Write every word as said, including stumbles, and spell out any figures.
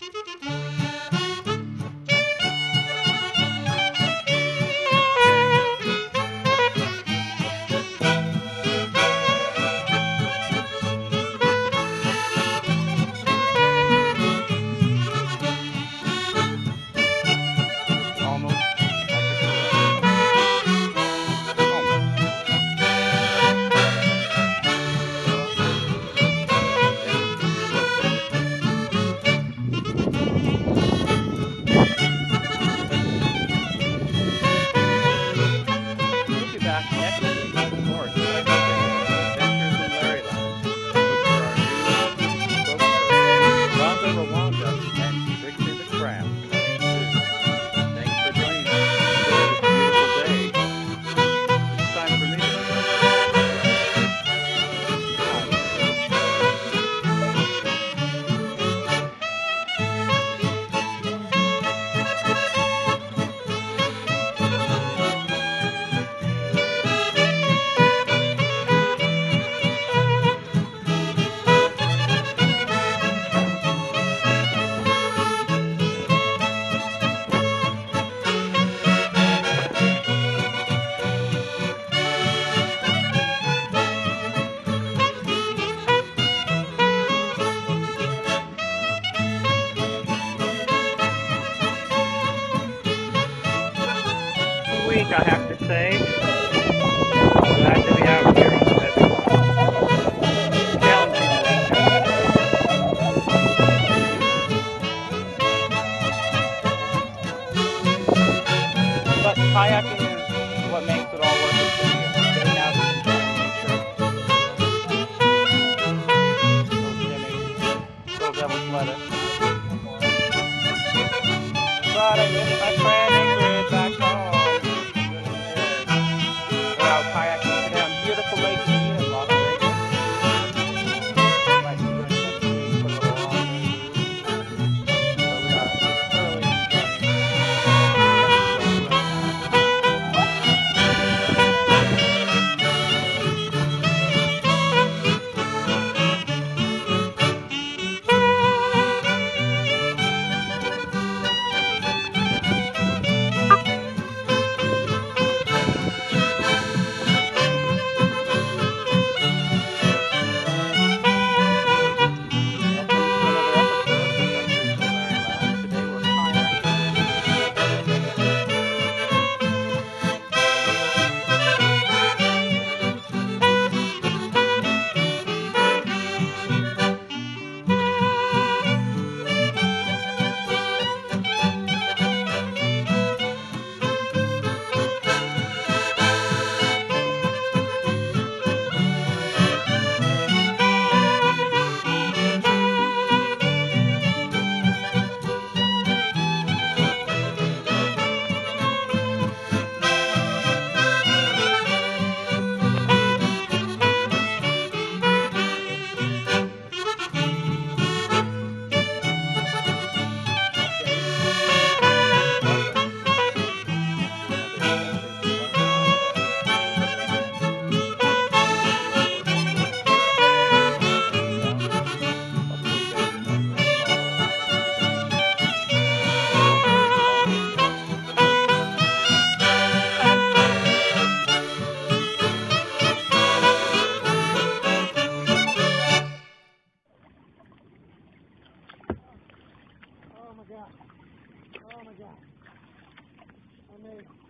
Week, I have to say. Glad to be out here on this challenging week. But kayaking is what makes it all worth it to me. Getting out and enjoying nature. Little devil's lettuce. But I miss my friend Ingrid back home. Kayaking today on beautiful Lake Mead in Las Vegas. Might be doing something for the long so we are thoroughly Oh my God. Oh my God. I made